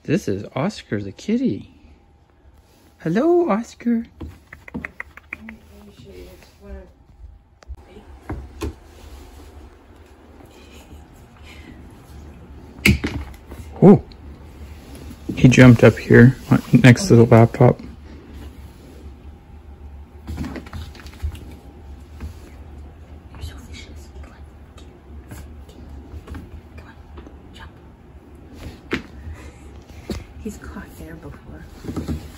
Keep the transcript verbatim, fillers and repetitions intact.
This is Oscar the kitty. Hello, Oscar. Oh, he jumped up here next to the laptop. You're so vicious. Come on. Come on, jump. He's caught there before.